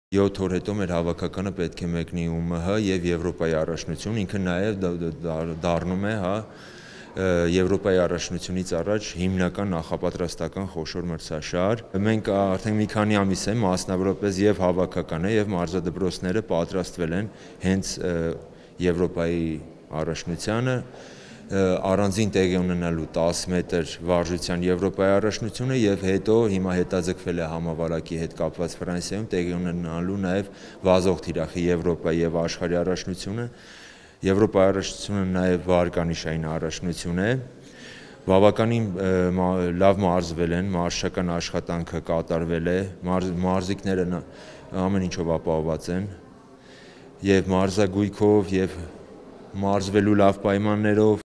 7 օր հետո մեր հավաքականը պետք է մեկնի ՈՒՄՀ եւ Եվրոպայի առաջնություն, ինքը նաեւ դառնում է, Եվրոպայի առաջնությունից առաջ հիմնական նախապատրաստական խոշոր մրցաշար։ Մենք արդեն մի քանի ամիս է մասնավորապես եւ հավաքականը եւ մարզադպրոցները պատրաստվել են հենց Եվրոպայի առաջնությանը առանձին տեղի ունենալու 10 մետր վարժության Եվրոպայի առաջնությունը եւ հետո հիմա հետաձգվել է համավարակի հետ կապված Ֆրանսիայում տեղի ունենալու նաեւ վազող թիրախի Եվրոպայի եւ աշխարհի առաջնությունը։ Եվրոպայի առաջնությունը նաեւ վարկանիշային առաջնություն է։ Բավականին լավ մարզվել են, մարզչական աշխատանքը կատարվել է, մարզիկները ամեն ինչով ապահովված են եւ մարզագույքով եւ մարզվելու լավ պայմաններով